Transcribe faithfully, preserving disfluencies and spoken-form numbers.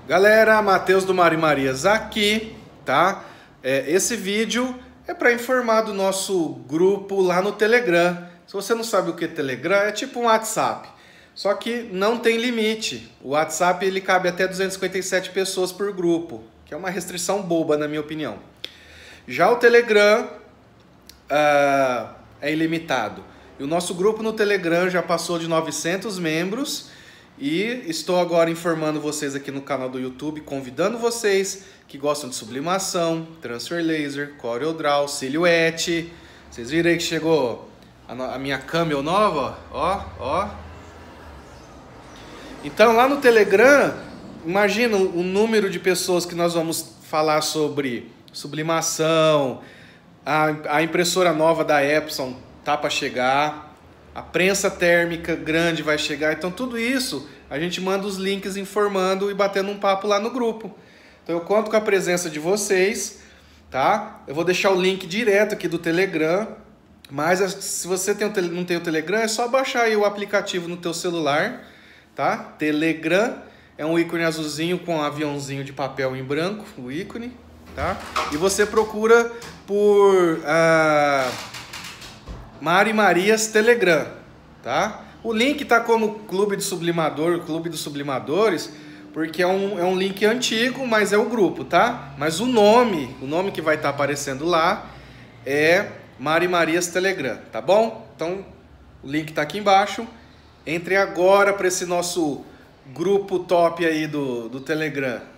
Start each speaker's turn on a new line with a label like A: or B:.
A: Galera, Matheus do Mário e Marias aqui, tá? É, esse vídeo é para informar do nosso grupo lá no Telegram. Se você não sabe o que é Telegram, é tipo um WhatsApp, só que não tem limite. O WhatsApp ele cabe até duzentas e cinquenta e sete pessoas por grupo, que é uma restrição boba na minha opinião. Já o Telegram uh, é ilimitado. E o nosso grupo no Telegram já passou de novecentos membros. E estou agora informando vocês aqui no canal do YouTube, convidando vocês que gostam de sublimação, transfer laser, CorelDRAW, silhouette. Vocês viram aí que chegou a, a minha camel nova, ó, ó. Então lá no Telegram, imagina o número de pessoas que nós vamos falar sobre sublimação, a, a impressora nova da Epson tá para chegar. A prensa térmica grande vai chegar, então tudo isso a gente manda os links informando e batendo um papo lá no grupo. Então eu conto com a presença de vocês, tá? Eu vou deixar o link direto aqui do Telegram, mas se você tem o, não tem o Telegram, é só baixar aí o aplicativo no teu celular, tá? Telegram é um ícone azulzinho com um aviãozinho de papel em branco, o ícone, tá? E você procura por... Ah, Mário e Marias Telegram, tá? O link tá como Clube do Sublimador, Clube dos Sublimadores, porque é um, é um link antigo, mas é o grupo, tá? Mas o nome, o nome que vai estar aparecendo lá é Mário e Marias Telegram, tá bom? Então, o link tá aqui embaixo. Entre agora para esse nosso grupo top aí do, do Telegram.